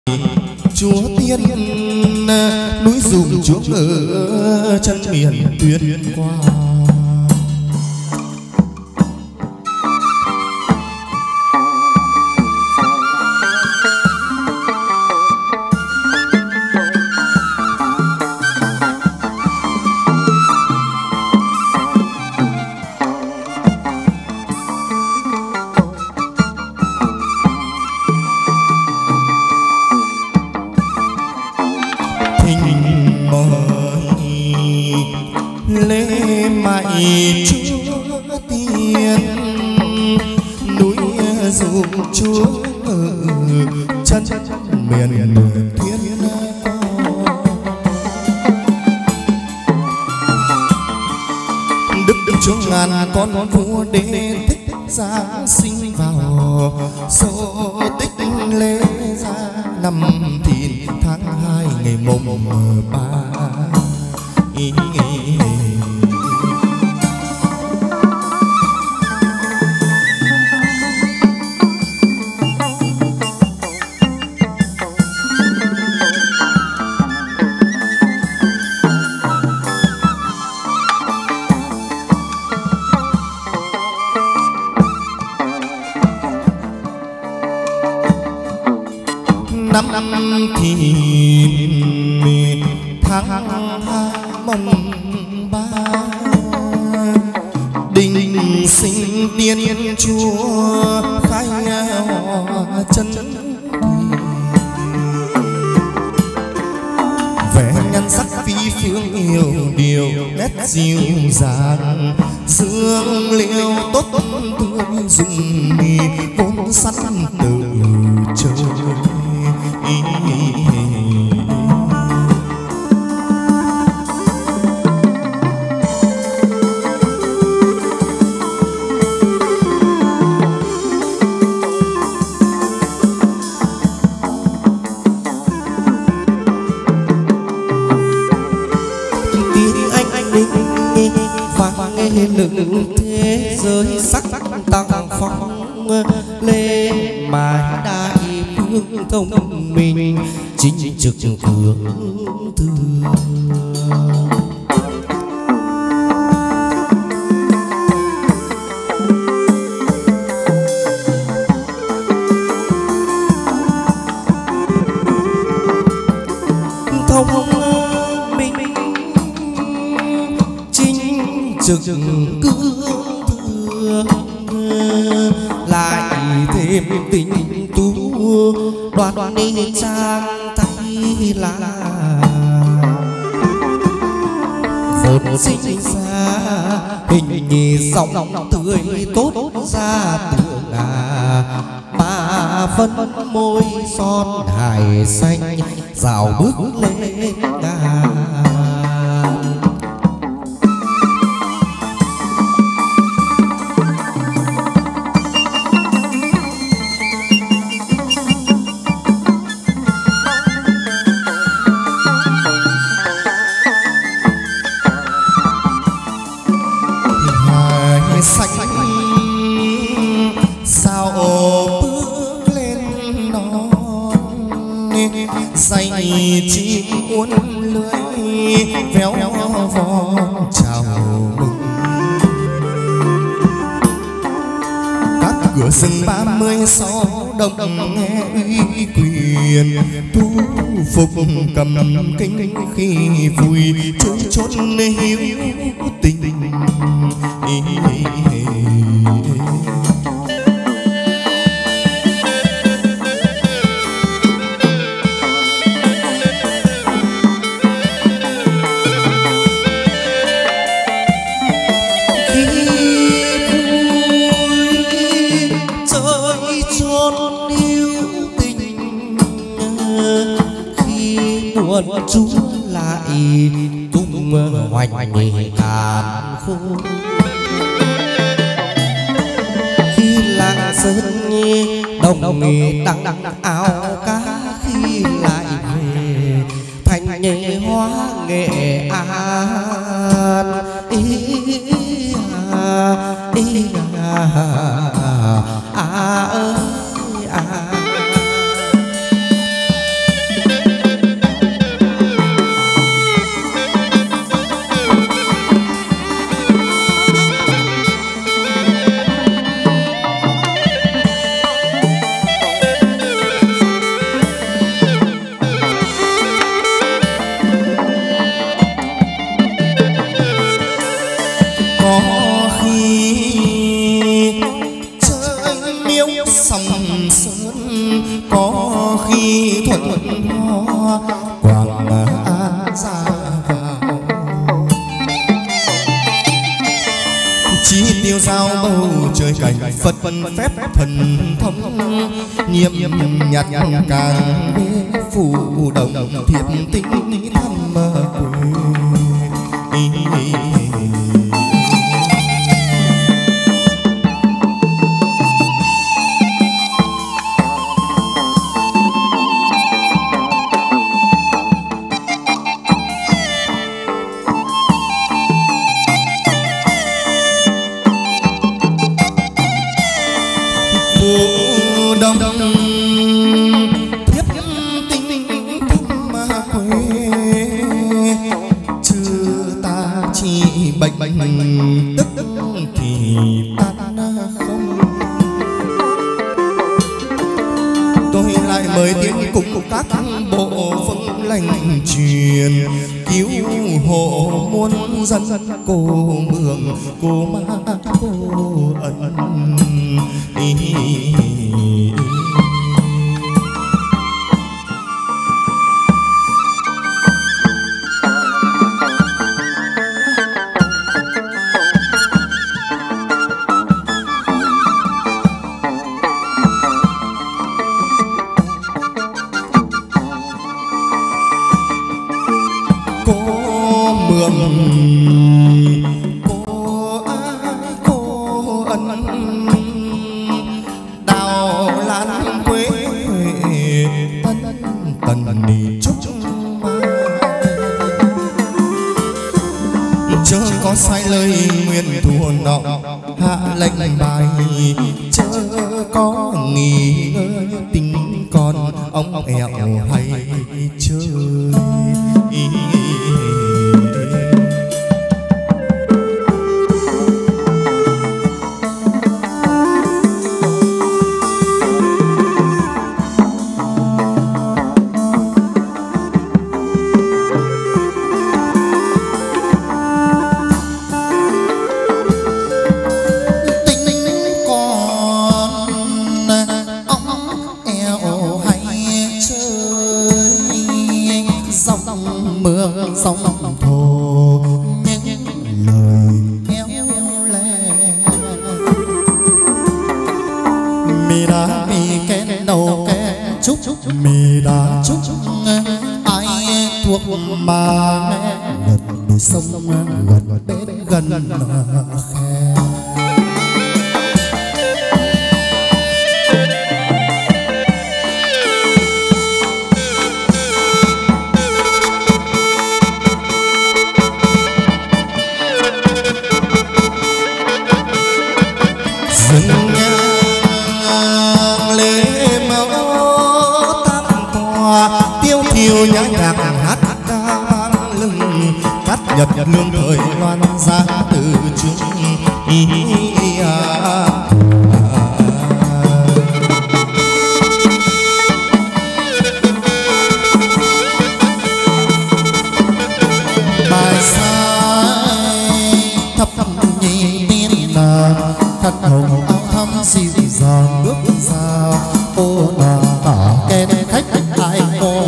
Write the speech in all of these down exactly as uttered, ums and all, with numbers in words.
Chúa tiên núi dùng chúa ở chân miền tuyên qua. Chúa tiên núi dùng chúa ở chân miền thiên đức đức chúa ngàn con vua đế thích giáng sinh vào số tích lễ ra năm thìn tháng hai ngày mùng ba. Năm năm thìn tháng hai mồng ba đình sinh tiên chúa khai hòa chân vẻ nhan sắc phi phương yêu điều nét dịu dàng dương liệu tốt tươi dùng vốn sẵn từ trời. Lừng thế giới sắc tăng phong lê mãi đại phương thông minh chính trực cường tư thông minh chính trực cương thương lại thêm tình tú đoan đoan đi trang tay là vốn sinh ra hình nhì sóng tươi tốt ra tường à mà phân môi son hài xanh dạo bước lên ngà. Dày chim uốn lưới véo von chào mừng các cửa rừng ba mươi sáu đồng nghe uy quyền thu phục cầm kinh khi vui chơi chốt hiếu tình. Chúa lại tung hoành càn khôn khi làng sơn đồng nghề đăng đăng áo cá khi lại về thành nhẹ hóa nghệ an ý à ý à à ơi à. thuận hoa quảng an ra vào chỉ tiêu giao bầu trời cảnh phật phép thần thông nhiệm nhặt càng phủ đồng thiệt tinh thăm quê. Bệnh tức thì tan không. Tôi lại mời tiếng cùng các bộ phương lành truyền cứu hộ muôn dân cô mường cô ma cô ẩn. Sai lời nguyện thua nọ hạ lệnh bài chớ có nghỉ ngơi tình còn ông ẹo hay chơi. Sóng thô những lời éo le mi đã mi kén đầu kén chúc mi đã chúc ai thuộc mà gần bờ sông gần bên gần khe. Tiêu nhã nhạc hát ca vang lưng cắt nhật lương thời loan ra từ trước ý à. Bài sai thấp nhị tiên là thật hồng áo thắm dịu dàng bước ra ô đà tả khen khách ai có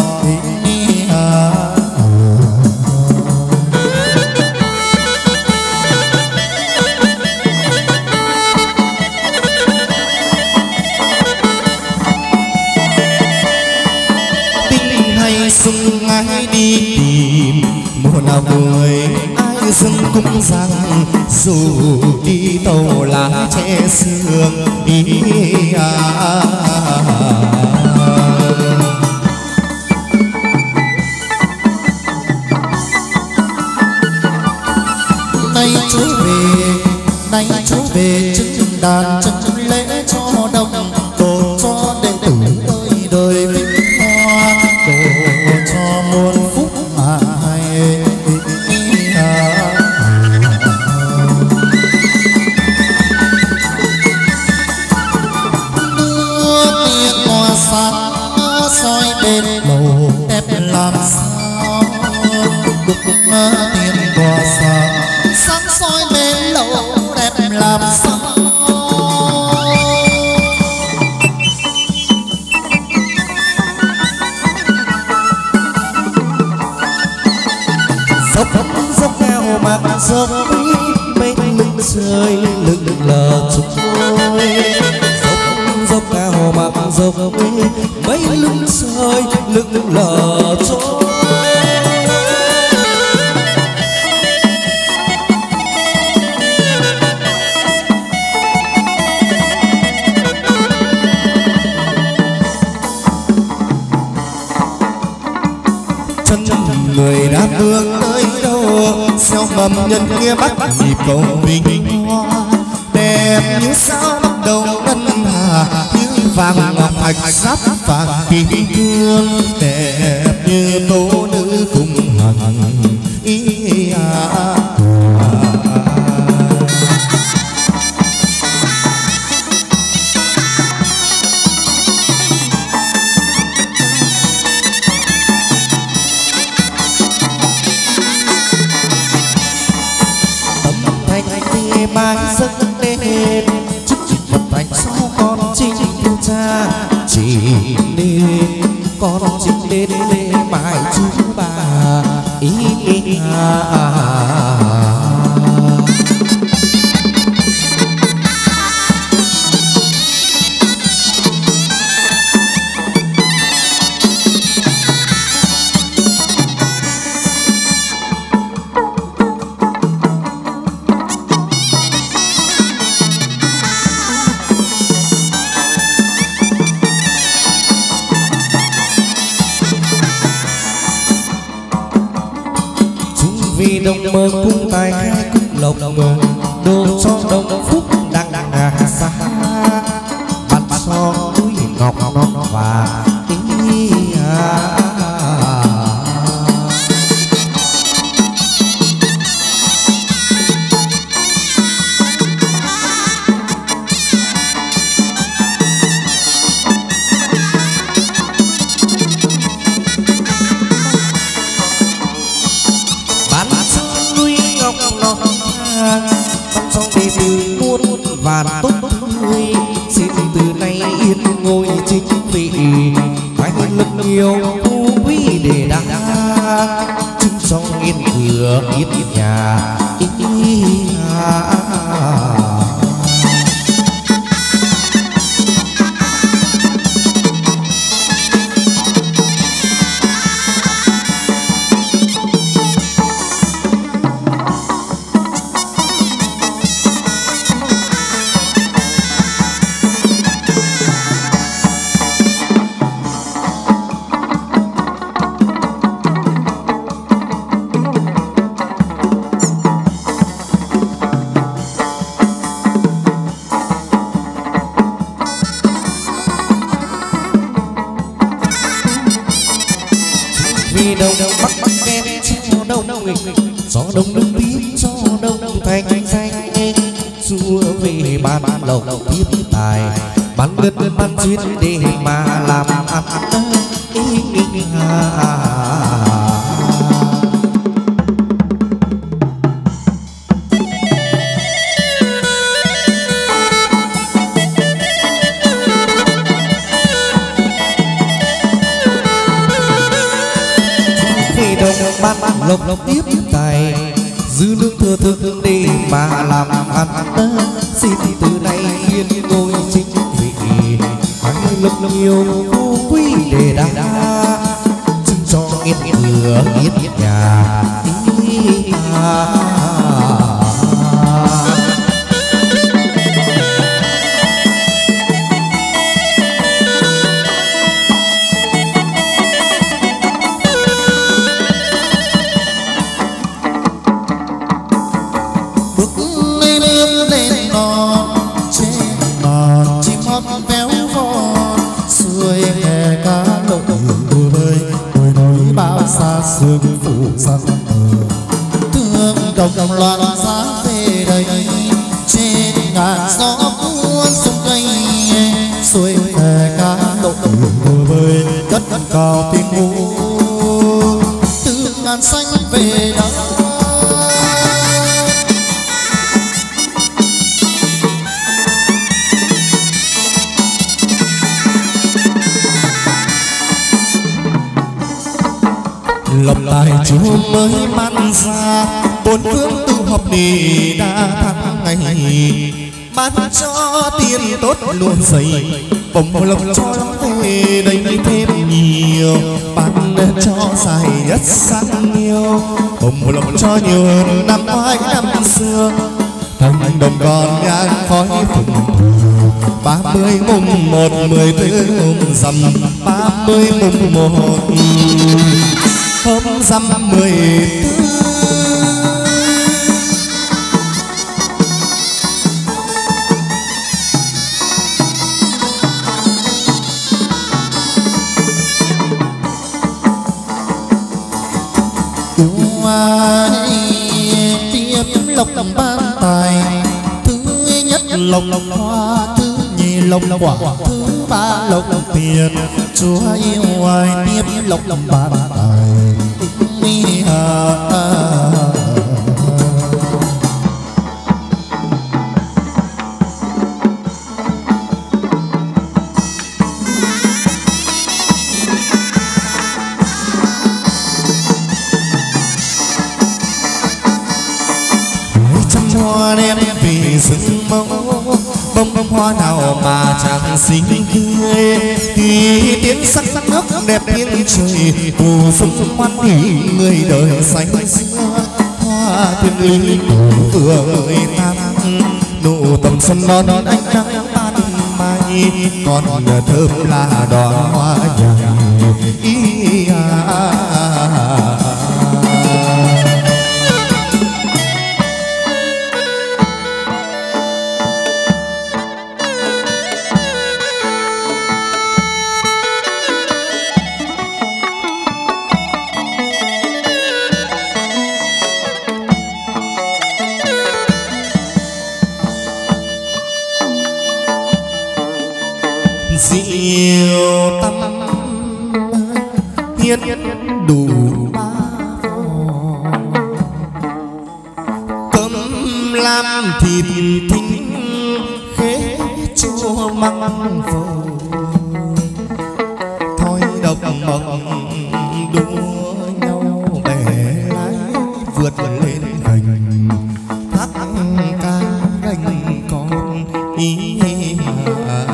sung ai đi tìm mùa nào vui ai dâng cũng rằng dù đi tàu lá che sương ý à. Nay chú về nay chú về chân đàn chân lễ cho đông đồ cho đệ tử đời đời vinh hoa đồ cho muôn phúc mà hay đưa tiền hoa sáng soi bên lầu đẹp làm sao đục tiền hoa sáng sáng soi bên lầu đẹp làm sao. dốc dốc cao mặt dốc mấy lưng rơi lưng lờ trôi dốc dốc cao mặt dốc mấy lưng rơi lưng lờ trôi. Người đã bước tới đâu xeo mầm nhân kia bắt nhịp cầu vinh hoa đẹp như sao bắt đầu ngân hà như vàng ngọc thạch sáp vàng kim cương đẹp như tố nữ cùng hằng ý à. mai giấc đêm chút chút vật thành sau con chim yêu cha chỉ nên con chim đến lễ mai chú bà ý, ý à, à, à. Đồng mơ cung tài khai cung lộc đồ cho đồng phúc đang đang hà xa bắt cho núi ngọc ngọc và ý à. Và tốt tươi xin từ nay yên ngôi chính vị phải lực nhiều phú quý để đa chứng trong yên cửa yên nhà ý, ý, à, à, à. Gió đông nước tiếp gió đông thành danh xua về ban lộc tiếp tài ban đất ban duyên để mà làm ăn ý à. Ban ban lộc lộc tiếp tài dư lương thừa thực để mà làm ăn xin từ nay yên ngôi chính vị hãy lực nhiều phú quý để đa chứng cho yên cửa yên nhà ý à. Sương phủ sắc thương đồng đồng loạn giá về đây trên ngàn gió cuốn sông cây xuôi hè cá lội bờ bơi cất cao tiếng ngũ từ ngàn xanh về đó. lộc tài chúa mới ban ra bốn phương tụ họp để đa tháng ngày ban cho tiền tốt luôn dày bồng lộc cho về đây thêm nhiều ban cho dài nhất sang nhiều bồng lộc cho nhiều hơn năm ngoái năm xưa thành đồng còn nhang khói phụng ba mươi mùng một mười tư mùng rằm ba mươi mùng một hôm rằm mười tư tiếp lộc ban tài thứ nhất lộc hoa thứ nhì lộc quả thứ ba lộc tiền chúa yêu ai tiếp lộc ban tài mi hà hoa đem vì rừng mẫu bông bông hoa nào mà chẳng xinh tươi thì tiếng sắc sắc nước đẹp tiếng trời phù sung hoan hỉ người đời xanh xưa hoa thiên lý vừa người ta nụ tầm xuân non ánh nắng ban mai còn thơm là đóa hoa nhài ý à. Diệu tâm hiến đủ ba vò cơm lam thịt thính khế chua măng phở thôi độc mộng đua nhau bè lái vượt lên hành thác ca gành con ý mà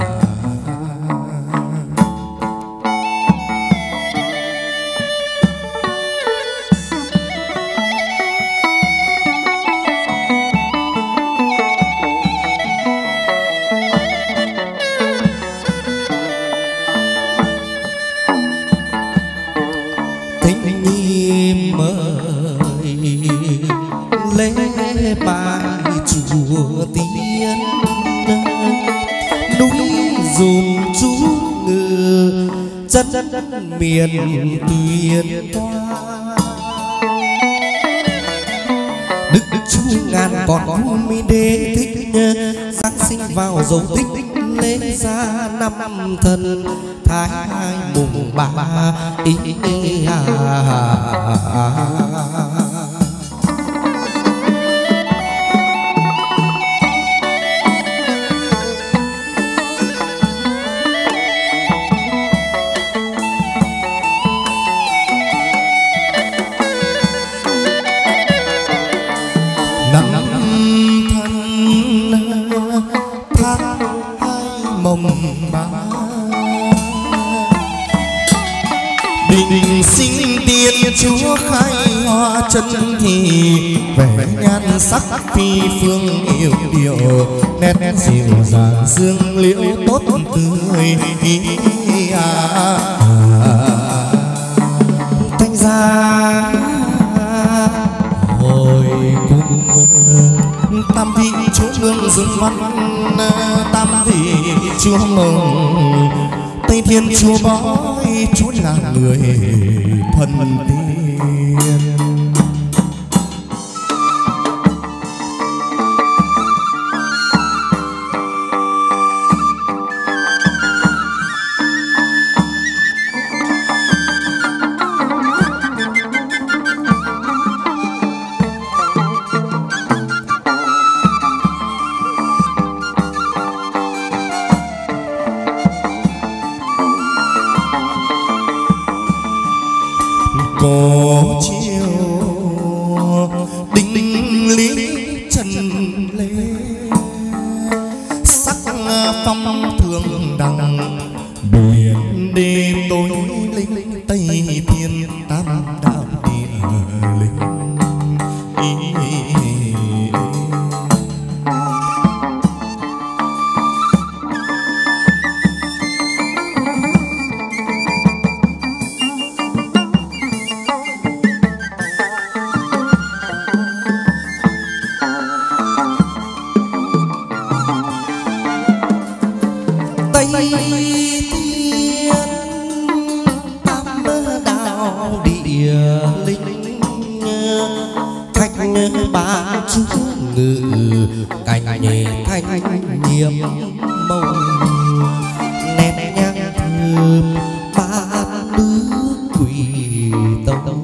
miền tuyên toa đức đức chú ngàn còn mi đế thích giáng sinh vào dấu tích lễ ra năm thần thái mùng ba ý, ý, ý, à, à, à, à. Năm thân tháng hai mồng ba bình sinh tiên chúa khai hoa chân thì vẻ nhan sắc phi phương yêu điệu nét nét dịu dàng dương liễu tốt tươi à, thanh gia hồi cung tam vị chúa nương dương văn tam vị chúa mừng tây thiên chúa bói chúa là người thần tiên. cổ chiều đinh lý trần lê sắc phong thường đằng biển đêm tối linh tây thiên tam đạo địa linh. Tây thiên tam đạo địa linh thạch ba chú ngự cành nhẹ thanh nhiệm màu nét nhang thơm ba nước quỷ tông.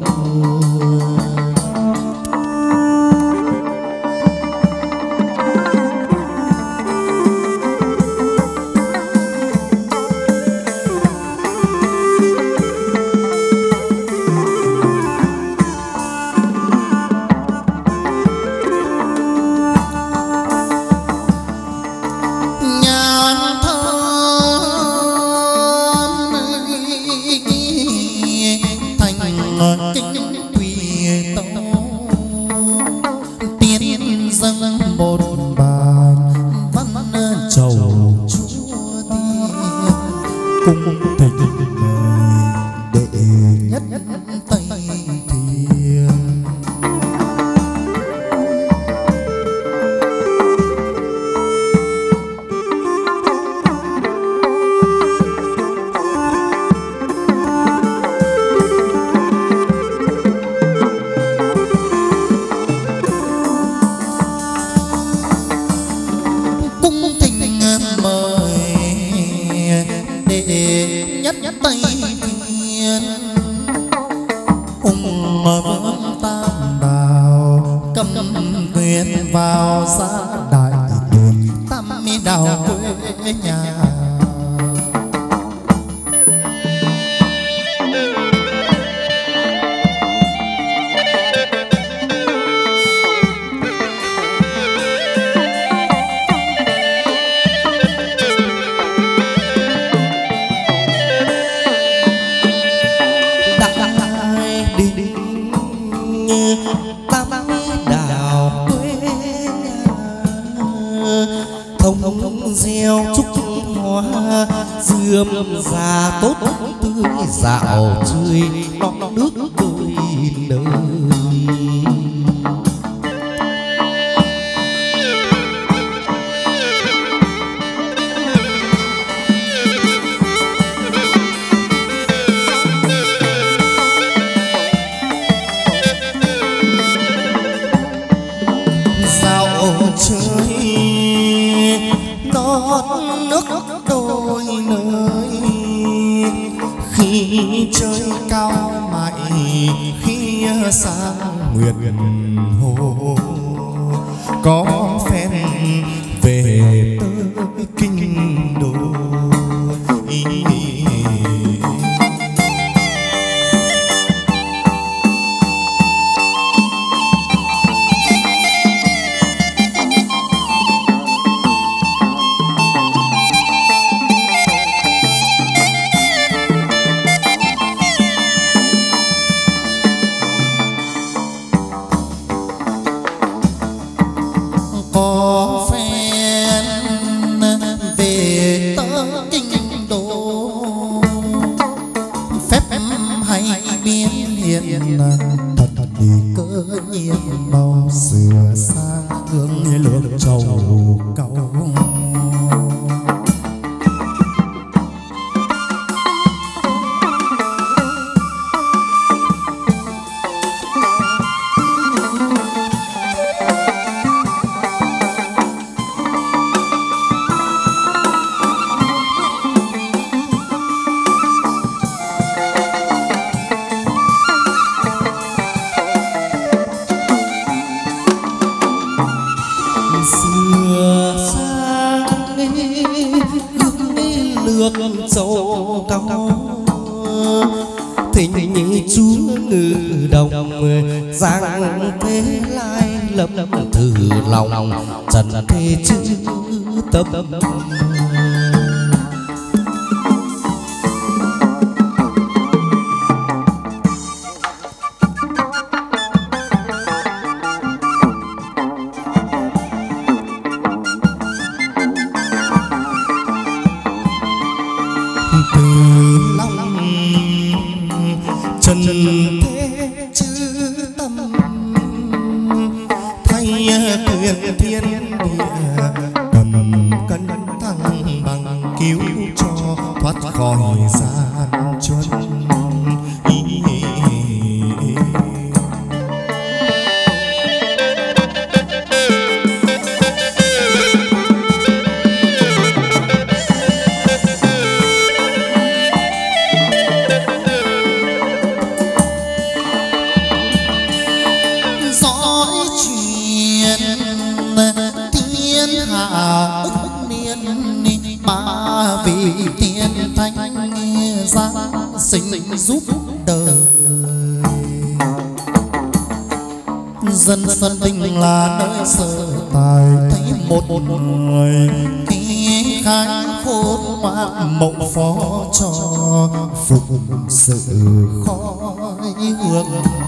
thỉnh nhị chúa ngự đồng giang thế lai lập thử lòng trần thế chữ tâm. Dân sân tình là nơi sở tài, thấy một người khi khai khôn hoa mộng phó cho phục sự khói hương.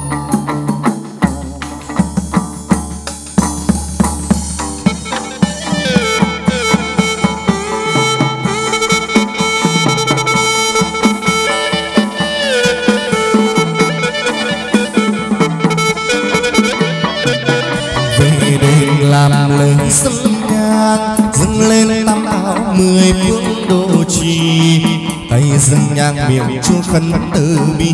Làm lời sân nhang dâng lên tam áo mười phương độ trì, tay dâng nhang miệng chúa khấn từ bi.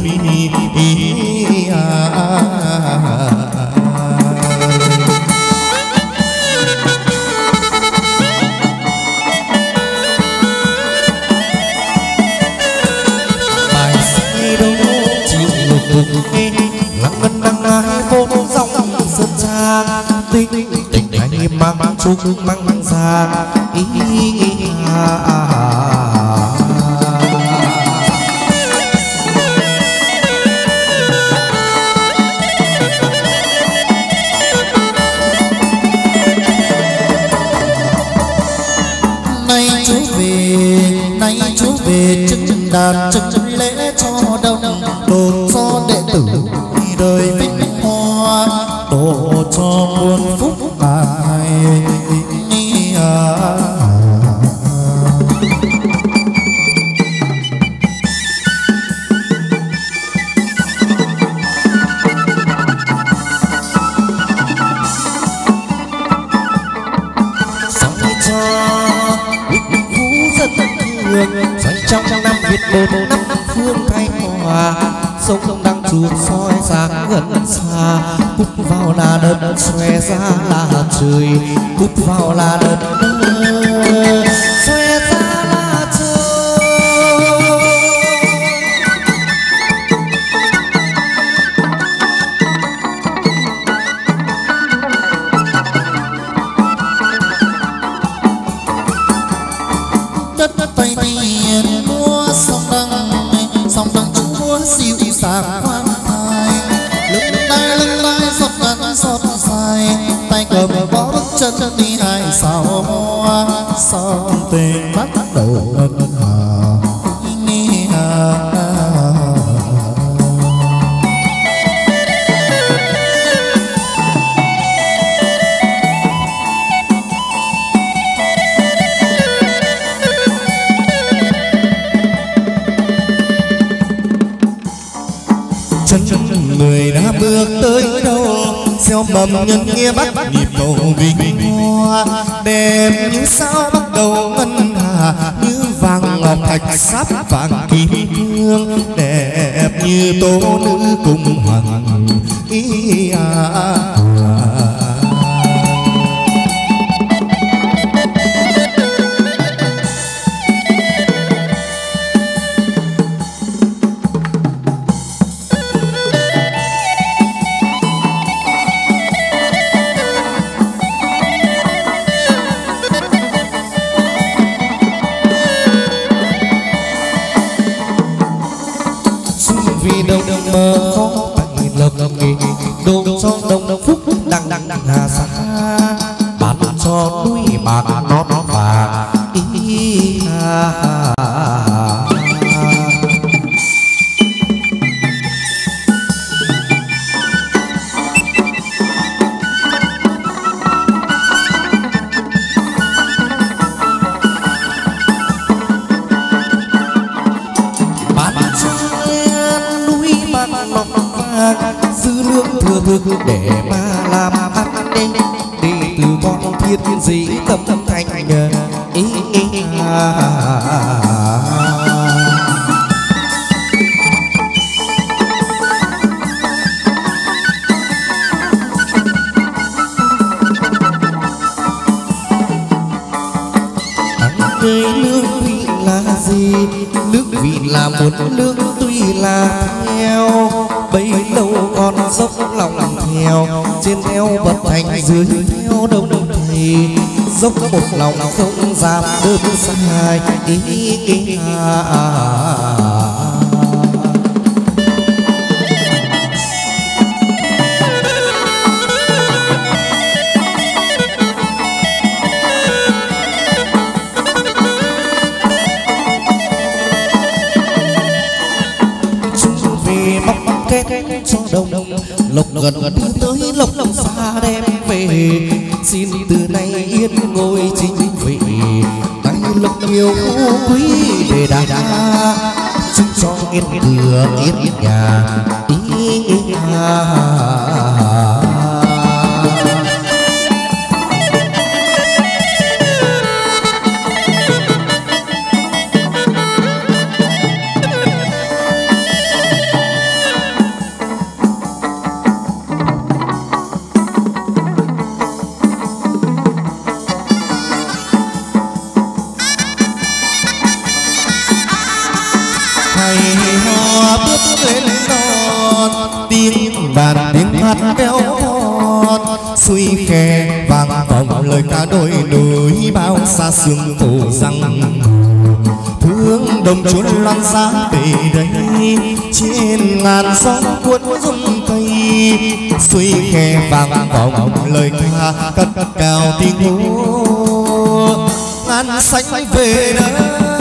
bài sĩ đâu chịu lục tục lặng ngân đăng ai vô dòng sơn trang tinh tình hay mang chúc mang mang ra ý à, à, à. Nay chú về, nay chú về chân đàn chân lễ cho đông đồ cho đệ tử đời vinh hoa, độ cho muôn phúc tài. Sống cho khu dân thương xoay trong năm Việt một năm phương thay hòa, sông đang chuột soi sáng gần xa, cút vào là đất xòe ra là trời, cút vào là đất xòe ra là trời. Đất tay tiền mua sông đăng, sông đăng chúa siêu sàng khoan thai, lưng lai lưng lai giọt ngắn giọt dài, tay cầm bó bước chân đi hai sao hoa, sông tình bắt đầu ân hà. Chân người đã bước tới đâu, gieo mầm nhân nghĩa bắt nhịp cầu vinh hoa, đẹp như sao bắt đầu ngân hà, như vàng ngọc thạch sáp vàng kim cương, đẹp như tố nữ cung hoàng ý à, à, à. vì đâu mơ khó tay lộc nghề đồ cho đông phúc đăng đăng đăng hà xa bán cho núi bạc nó nó và ý ha. Dư lương thừa thực để mà làm ăn đi đi từ con thiên dĩ tâm tâm thành ý ý à. Ơi lương vị là gì lương vị là một lương tuy là theo bấy lâu con dốc lòng theo trên theo vật thành dưới theo đông thầy dốc một lòng không dám đơn sai ý ý à, à, à. Cho đông lộc gần đi tới lộc lộc xa đem về xin từ nay yên ngôi chính vị tay lộc nhiều quý để đà đa chúc cho yên cửa yên nhà ý à. Đàn tiếng hát kéo con xuôi khe vang vọng lời ca đôi núi bao xa sương phủ răng thương đồng chốn loan giá về đây trên ngàn gió cuốn rung cây xuôi khe vang vọng lời ca cất cao tiếng hô ngàn xanh về đây.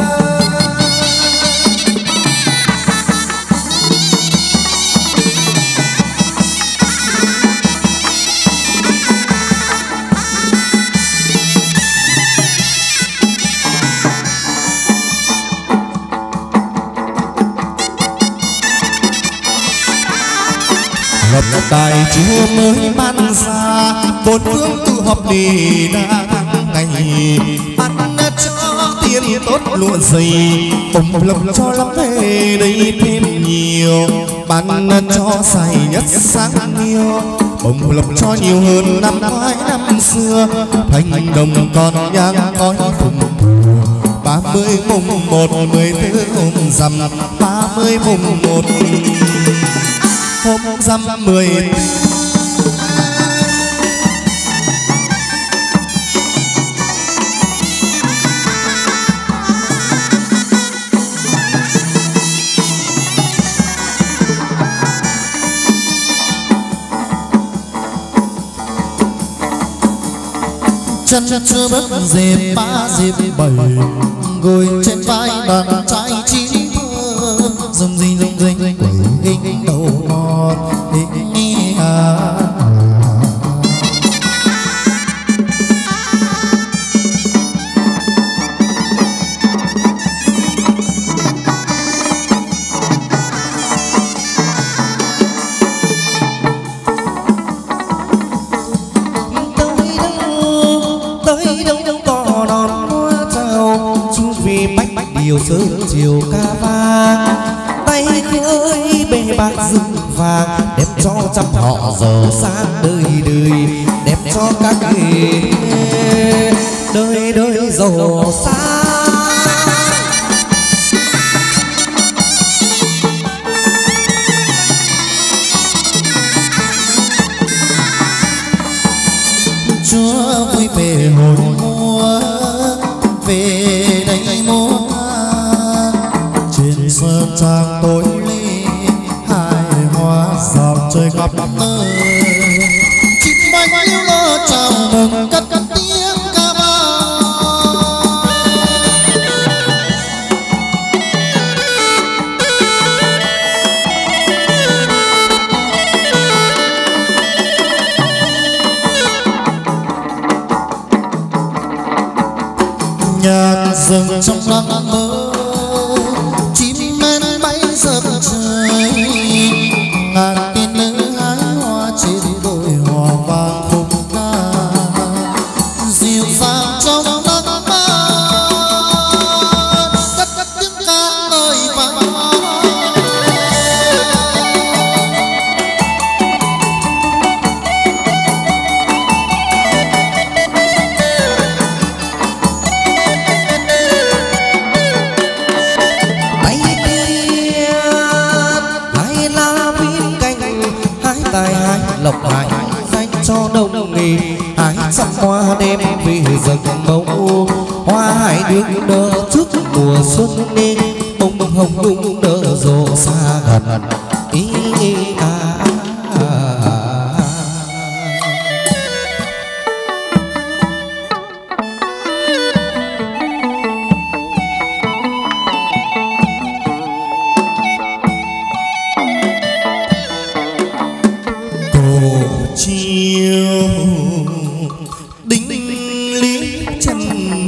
Lập tài chúa mới ban ra bốn phương tự họp đi đã ngày ăn cho tiền tốt lụa dày bồng lộc cho lắm về đây thêm nhiều ban cho xài nhất sáng nhiều bồng lộc cho nhiều hơn năm ngoái năm xưa thành đồng còn nhang cõi phùng ba mươi mùng một mười tư hôm rằm ba mươi mùng một hôm rằm mười chân chưa bước dịp ba dịp bảy ngồi trên vai đàn trai chín thơ rung rinh rung rinh quẩy hình đầu ngọt hình à. Điều sớm chiều ca vang tay khơi bê bạc rừng vàng đẹp cho trăm họ giàu sang đời đời đẹp cho các nghề đời đời giàu sang. Chúa vui về hồi mùa về đây mùa trên sơn trang tối lên gặp mơ chim bay yêu lo chào mừng cất cất tiếng ca vang nhạc dừng trong lắng mơ chim men bay dập trời ngàn tiên nữ hái hoa trên đồi hoa vàng khúc ca dịu dàng trong nắng mát cất cất tiếng ca lời vang lộc hái dành cho đông nghề hái trăm hoa đem về rừng mẫu hoa hải đương đỡ trước mùa xuân nên bông bông hồng nhung nở rộ xa gần ý à, à, à. chiều đinh lý chân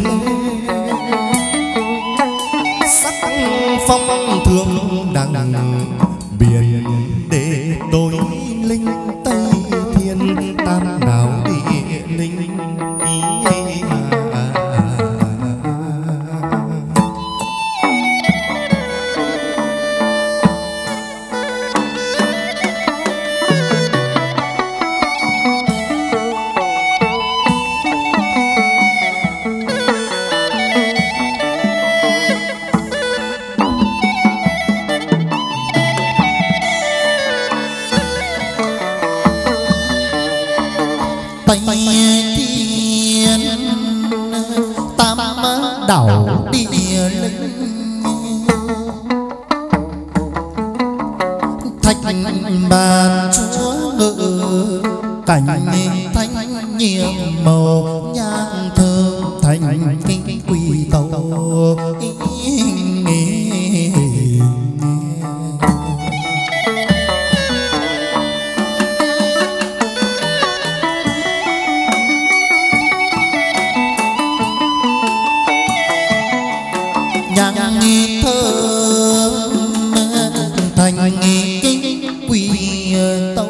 sắc phong thương đằng biển để tôi linh tây thiên tam đảo địa linh ý à. Tây thiên tam đảo địa linh thạch bàn chúa ngự cảnh thanh nhiệm màu nhang thơm thành kinh quỳ tàu nhang thơm thành kinh quỳ tàu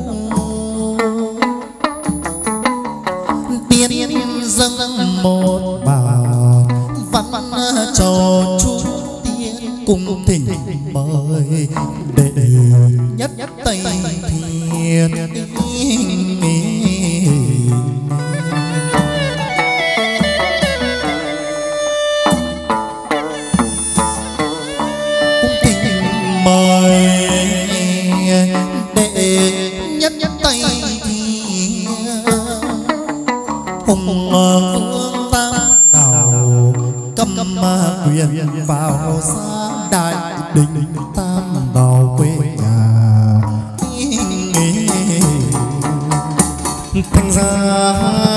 tiên dâng một bảo văn cho chú tiên cùng thỉnh mời đệ nhất tây thiên mời đệ nhất tây thiên hùng vương tam đảo cầm quyền vào xa đại đình tam đảo quê nhà thành ra